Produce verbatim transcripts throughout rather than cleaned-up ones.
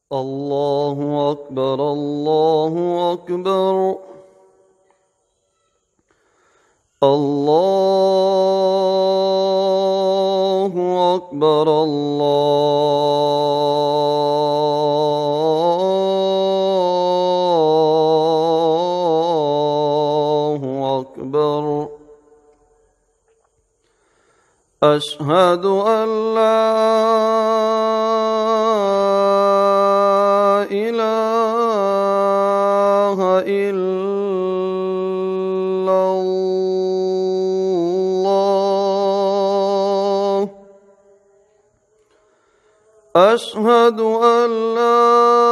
الله أكبر الله أكبر الله أكبر الله أكبر. أشهد أن لا إله إلا الله. أشهد أن لا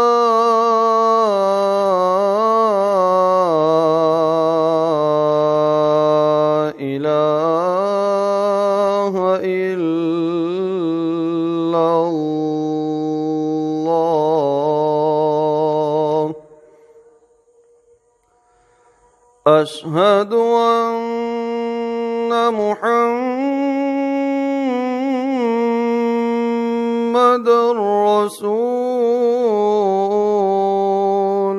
إله إلا الله. أشهد أن محمدًا رسول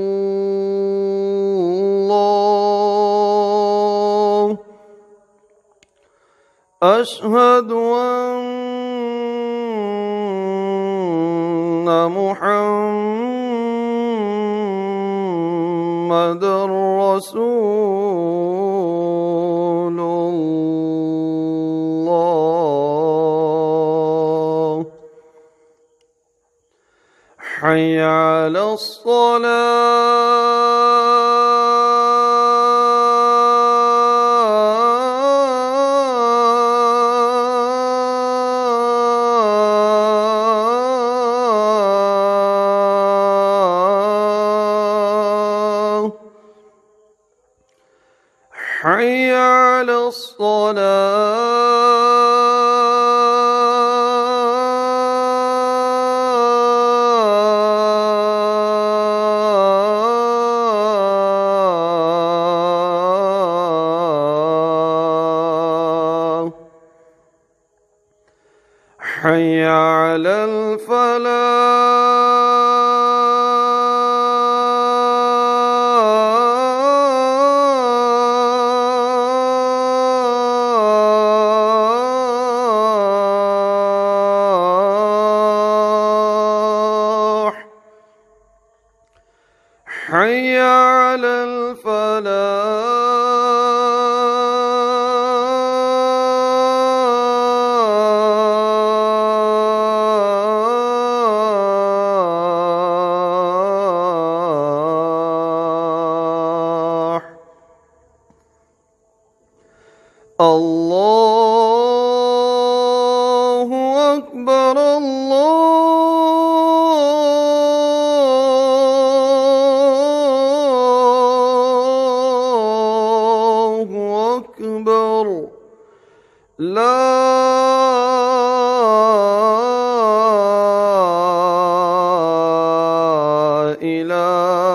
الله. أشهد أن محمدًا رسول الله. حي على الصلاة. حي على الصلاة. حي على الفلاح. حي على الفلاح. الله أكبر الله أكبر. لا إله